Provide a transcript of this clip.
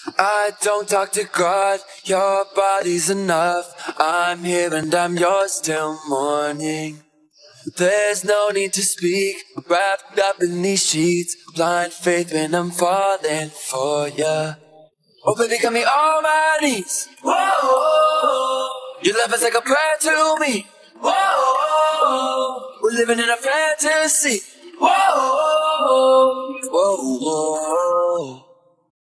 I don't talk to God, your body's enough. I'm here and I'm yours till morning. There's no need to speak, wrapped up in these sheets. Blind faith when I'm falling for ya. Oh baby, got me on my knees. Whoa, your love is like a prayer to me. Whoa, we're living in a fantasy. Whoa, whoa, whoa.